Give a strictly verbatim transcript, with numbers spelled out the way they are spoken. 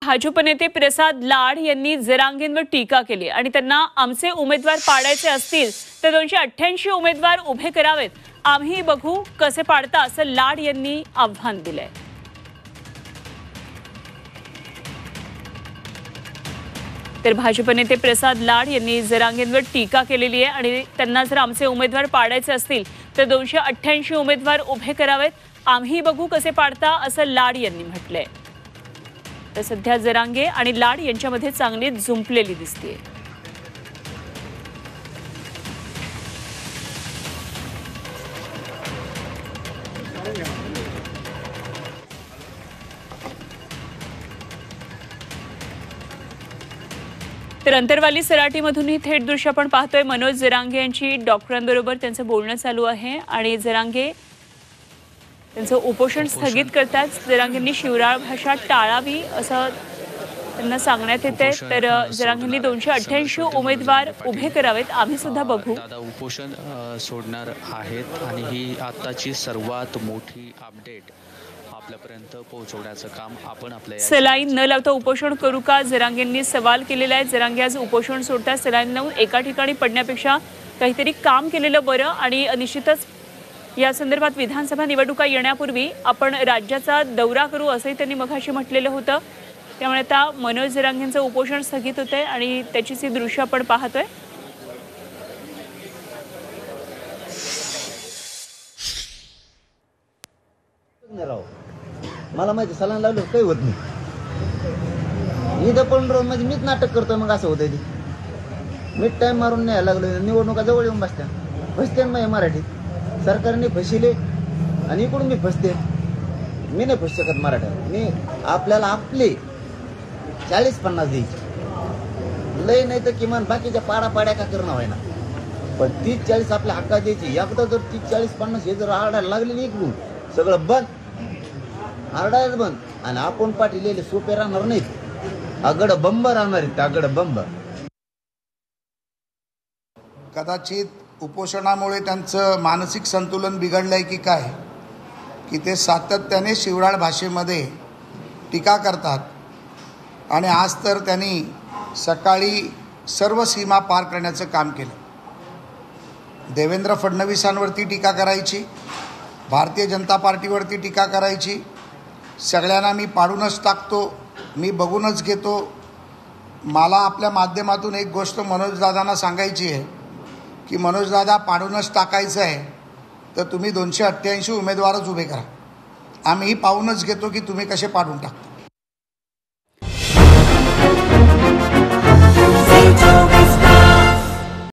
भाजप नेते प्रसाद लाड यांनी जरांगेंवर टीका केली आणि त्यांना आमचे उमेदवार पाडायचे असतील तर दोनशे अठ्ठ्याऐंशी उमेदवार उभे करावेत, आम्ही बघू कसे पाडता, असं लाड यांनी आव्हान दिलंय। तर भाजप नेते प्रसाद लाड यांनी जरांगेंवर टीका केलेली आहे आणि त्यांना जर आमचे उमेदवार पाडायचे असतील तर दोनशे अठ्ठ्याऐंशी उमेदवार उभे करावेत, आम्ही बघू कसे पाडता, असं लाड यांनी म्हटलंय। तर सध्या जरांगे आणि लाड यांच्यामध्ये चांगली जुंपलेली दिसते। तर अंतरवाली सराटीमधूनही थेट दृश्य आपण पाहतोय। मनोज जरांगे यांची डॉक्टरांबरोबर त्यांचं बोलणं चालू आहे आणि जरांगे त्यांचं उपोषण स्थगित करतात। जरांगेंनी शिवराळ भाषा टाळावी असं त्यांना सांगण्यात येते। तर जरांगेंनी दोनशे अठ्ठ्याऐंशी उमेदवार उभे करावेत, आम्ही सुद्धा बघू। दादा उपोषण सोडणार आहेत आणि ही आताची सर्वात मोठी अपडेट आपल्यापर्यंत पोहोचवण्याचं काम आपण आपल्या सलाईन न लावता उपोषण करू का, जरांगेंनी सवाल केलेला आहे। जरांगे आज उपोषण सोडतात। सलाईन लावून एका ठिकाणी पडण्यापेक्षा काहीतरी काम केलेलं बरं आणि निश्चितच या संदर्भात विधानसभा निवडणुका येण्यापूर्वी आपण राज्याचा दौरा करू असंही त्यांनी मगाशी म्हटलेलं होतं। त्यामुळे आता मनोज जरांगेंचं उपोषण स्थगित होतंय आणि त्याचीच ही दृश्य आपण पाहतोय। मला माहिती सलान लावलं काही होत नाही, इथं पण म्हणजे मीच नाटक करतोय, मग असं होतंय ते मीच टाइम मारून न्यायला लागलो। निवडणुका जवळ येऊन बसत्या फसते मग मराठीत, सरकारने फसिले आणि इकडून मी फसते। मी नाही फसू शकत मराठ्यात, मी आपल्याला आपले चाळीस पन्नास द्यायचे, लय नाही तर किमान बाकीच्या पाडा पाड्या का करणं व्हायना, पण तीस चाळीस आपल्या हक्का द्यायची। एकदा जर तीस चाळीस पन्नास हे जर आरडायला लागले इकडून सगळं बंद, आरडायच बंद आणि आपण पाठीलेले सोपे राहणार नाहीत, आगड बंब राहणार आहेत, आगड बंब। कदाचित उपोषणामुळे त्यांचं मानसिक संतुलन बिघडलंय की काय, की ते सातत्याने शिवराळ भाषेमध्ये टीका करतात आणि आज तर त्यांनी सकाळी सर्व सीमा पार करण्याचं काम केलं। देवेंद्र फडणवीसांवरती टीका करायची, भारतीय जनता पार्टीवरती टीका करायची, सगळ्यांना मी पाडूनच टाकतो, मी बघूनच घेतो। मला आपल्या माध्यमातून एक गोष्ट मनोजदादांना सांगायची आहे की मनोजदादा पाडूनच टाकायचं आहे तर तुम्ही दोनशे अठ्ठ्याऐंशी उमेदवारच उभे करा, आम्हीही पाहूनच घेतो की तुम्ही कसे पाडून टाकता।